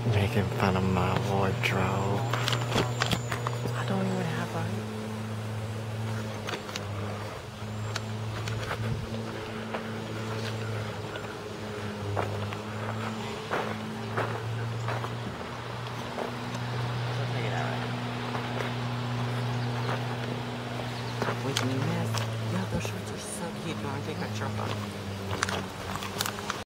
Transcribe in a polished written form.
Making fun of my wardrobe. I don't even have a... I'll take it out right now. With me, yes. Yeah, those shorts are so cute. You want to take my shirt off?